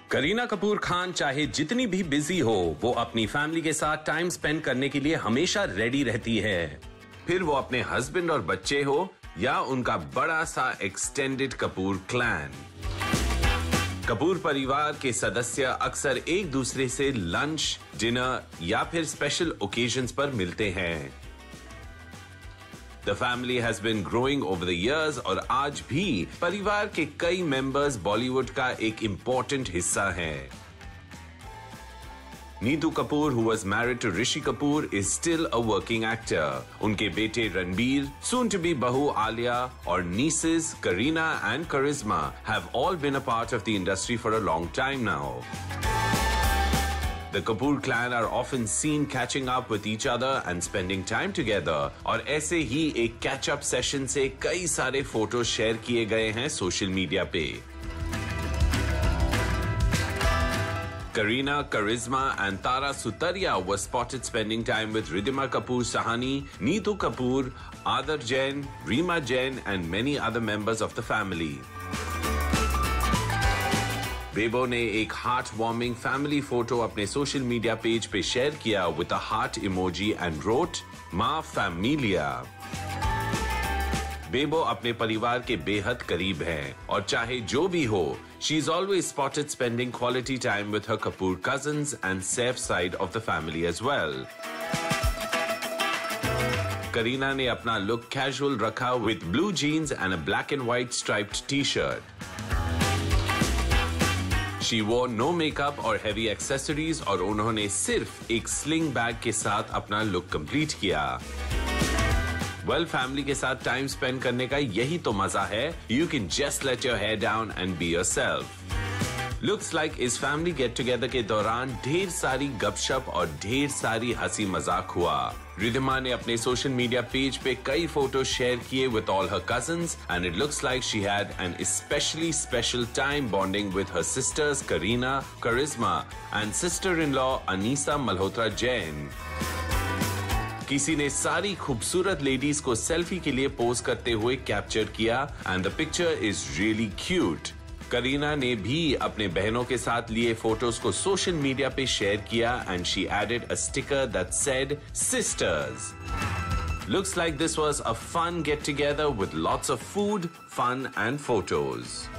करीना कपूर खान चाहे जितनी भी बिजी हो, वो अपनी फैमिली के साथ टाइम स्पेंड करने के लिए हमेशा रेडी रहती है। फिर वो अपने हस्बैंड और बच्चे हो या उनका बड़ा सा एक्सटेंडेड कपूर क्लैन। कपूर परिवार के सदस्य अक्सर एक दूसरे से लंच, डिनर या फिर स्पेशल ओकेजन्स पर मिलते हैं। The family has been growing over the years और आज भी परिवार के कई मेंबर्स बॉलीवुड का एक इम्पोर्टेंट हिस्सा हैं। Neetu Kapoor, who was married to Rishi Kapoor, is still a working actor. उनके बेटे रणबीर, soon to be बहू आलिया और nieces Kareena and Karishma have all been a part of the industry for a long time now. The Kapoor clan are often seen catching up with each other and spending time together. और ऐसे ही एक catch-up session से कई सारे photo share किए गए हैं social media पे। Kareena, Karisma and Tara Sutaria were spotted spending time with Ridhima Kapoor Sahani, Neetu Kapoor, Aadar Jain, Reema Jain and many other members of the family. Bebo ने एक heart warming family photo अपने social media page पे share किया with a heart emoji and wrote ma familia. Bebo अपने परिवार के बेहद करीब हैं और चाहे जो भी हो, she is always spotted spending quality time with her Kapoor cousins and Saif side of the family as well. Kareena ने अपना लुक कैजुअल रखा with blue jeans and a black and white striped T shirt. She wore no makeup और heavy accessories और उन्होंने सिर्फ एक sling bag के साथ अपना लुक कंप्लीट किया। फैमिली के साथ टाइम स्पेंड करने का यही तो मजा है। You can just let your hair down and be yourself. Looks like इस फैमिली गेट टुगेदर के दौरान ढेर सारी गपशप और ढेर सारी हंसी मजाक हुआ। रिधिमा ने अपने सोशल मीडिया पेज पे कई फोटो शेयर किए with all her cousins and it looks like she had an especially special time bonding with her sisters Kareena, Karisma and sister-in-law Anisa Malhotra Jain. किसी ने सारी खूबसूरत लेडीज को selfie के लिए पोज करते हुए कैप्चर किया and the picture is really cute. Kareena ने भी अपने बहनों के साथ लिए फोटोज को सोशल मीडिया पे शेयर किया and she added a sticker that said sisters. Looks like this was a fun get together with lots of food, fun and photos.